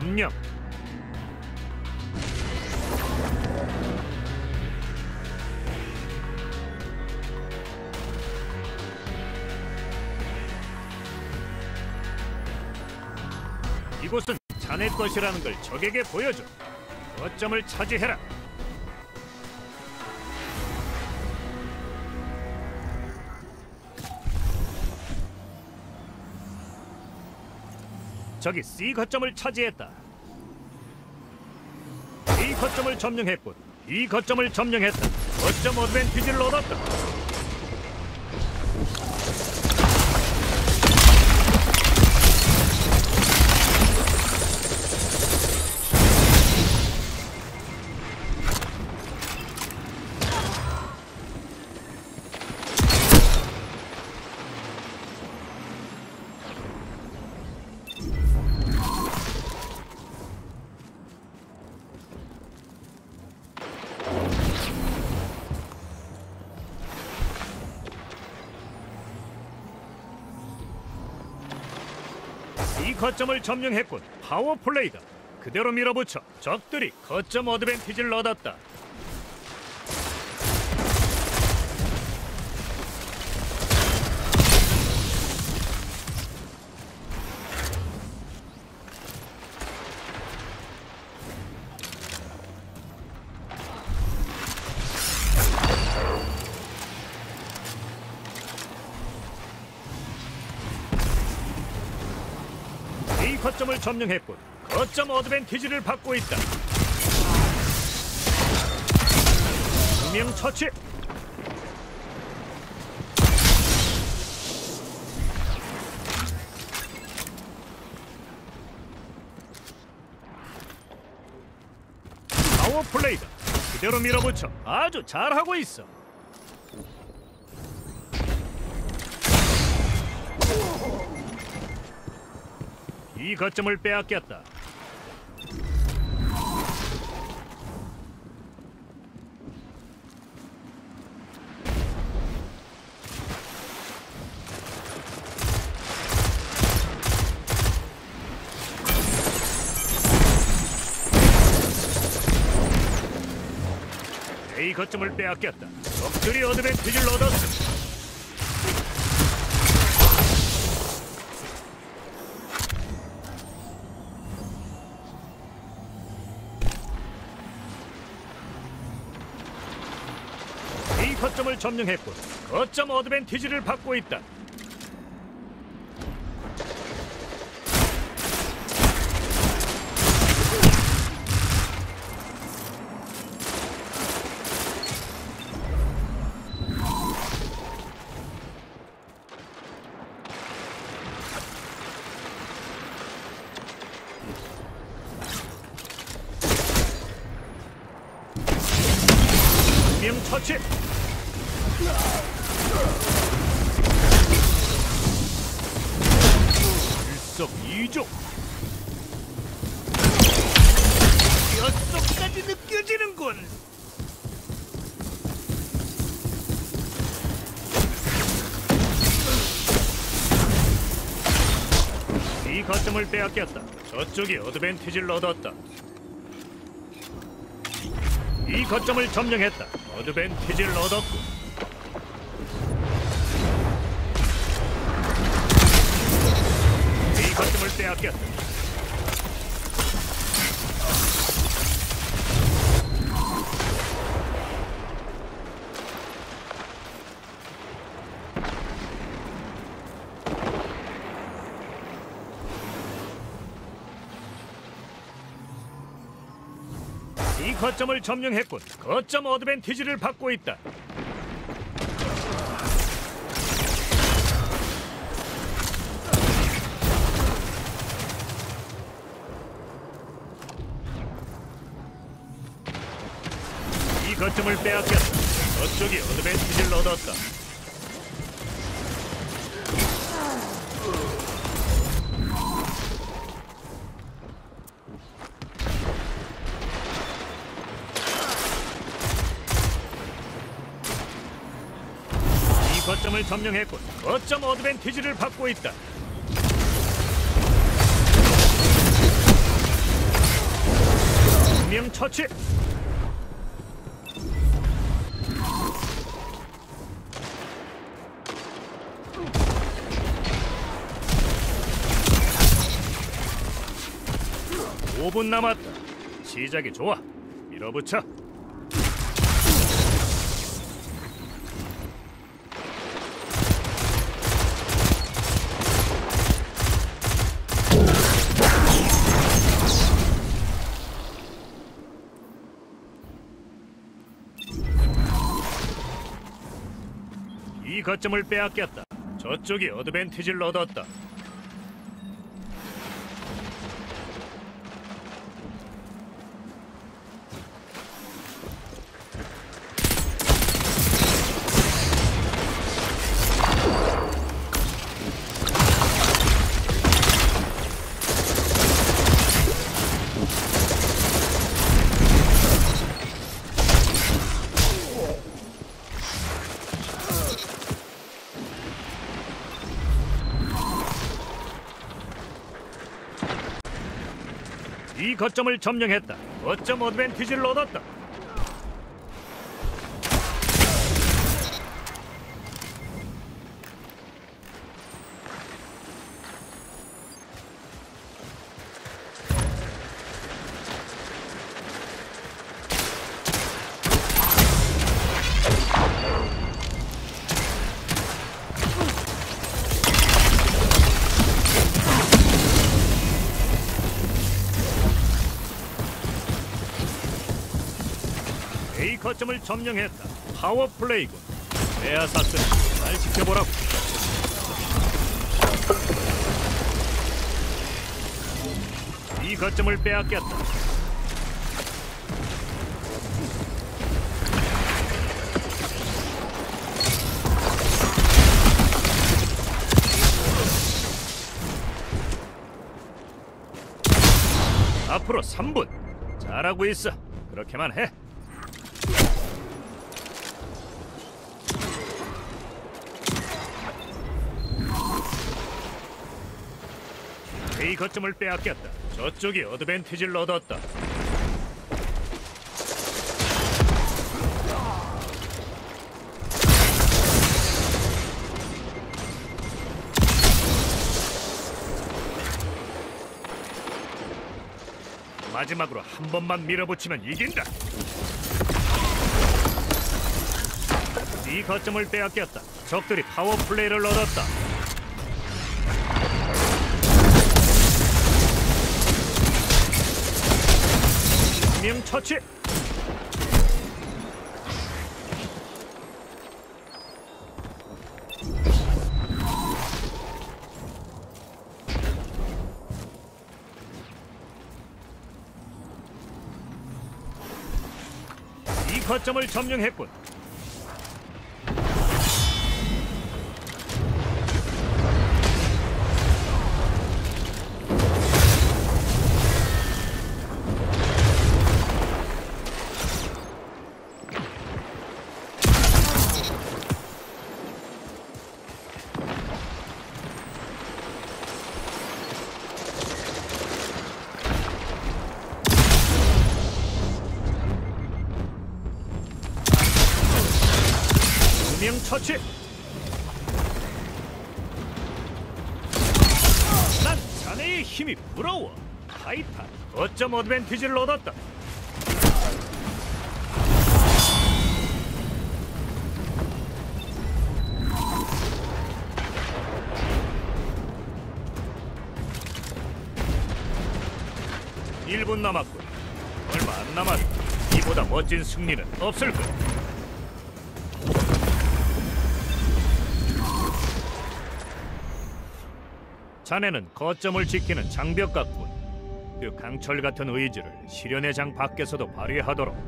점령. 이곳은 자네 것이라는 걸 적에게 보여줘. 거점을 차지해라. 저기 C 거점을 차지했다. A 거점을 점령했군. B 거점을 점령했다. 거점 어드밴티지를 얻었다. 이 거점을 점령했군. 파워플레이다. 그대로 밀어붙여. 적들이 거점 어드밴티지를 얻었다. A 거점을 점령했군. 거점 어드밴티지를 받고 있다. 두명 처치. 파워플레이다. 그대로 밀어붙여. 아주 잘하고 있어. 이 거점을 빼앗겼다. A 거점을 빼앗겼다. 적들이 어드밴티지를 얻었다. A 거점을 점령했군. 거점 어드밴티지를 받고 있다. 두명 처치. 일석이조. 뼛속까지 느껴지는군. 이 거점을 빼앗겼다. 저쪽이 어드밴티지를 얻었다. 이 거점을 점령했다. 어드밴티지를 얻었고. 이 거점을 빼앗겼다. 이 거점을 점령했군. 거점 어드밴티지를 받고 있다. 이 거점을 빼앗겼다. 저쪽이 어드밴티지를 얻었다. 거점을 점령했군. 거점 어드밴티지를 받고 있다. 한 명 처치. 5분 남았다. 시작이 좋아. 밀어붙여. 이 거점을 빼앗겼다. 저쪽이 어드밴티지를 얻었다. 이 거점을 점령했다. 거점 어드밴티지를 얻었다. A 거점을 점령했다. 파워 플레이군. 에아사스는 잘 지켜보라고. 이 거점을 빼앗겼다. 앞으로 3분. 잘하고 있어. 그렇게만 해. A 거점을 빼앗겼다. 저쪽이 어드밴티지를 얻었다. 마지막으로 한 번만 밀어붙이면 이긴다. 이 거점을 빼앗겼다. 적들이 파워 플레이를 얻었다. 명 처치. 이 거점을 점령했군. 명 처치. 난 자네의 힘이 부러워. 타이탄 거점 어드밴티지를 얻었다. 일 분 남았군. 얼마 안 남았다. 이보다 멋진 승리는 없을 거야. 자네는 거점을 지키는 장벽 같군. 그 강철 같은 의지를 시련의 장 밖에서도 발휘하도록.